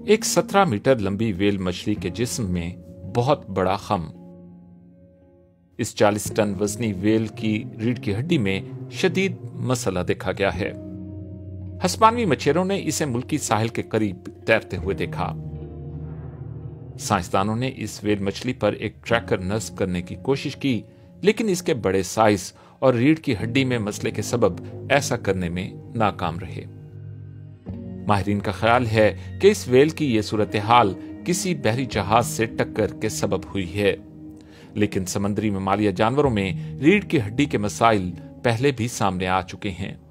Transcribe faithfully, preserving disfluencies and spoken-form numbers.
एक सत्रह मीटर लंबी व्हेल मछली के जिस्म में बहुत बड़ा खम। इस चालीस टन वजनी व्हेल की रीढ़ की हड्डी में शदीद मसला देखा गया है। हस्पानवी मछेरों ने इसे मुल्की साहिल के करीब तैरते हुए देखा। साइंसदानों ने इस व्हेल मछली पर एक ट्रैकर नस्ब करने की कोशिश की, लेकिन इसके बड़े साइज और रीढ़ की हड्डी में मसले के सबब ऐसा करने में नाकाम रहे। माहिरीन का ख्याल है कि इस व्हेल की यह सूरत हाल किसी बहरी जहाज से टक्कर के सबब हुई है, लेकिन समंदरी ममालिया जानवरों में रीढ़ की हड्डी के मसाइल पहले भी सामने आ चुके हैं।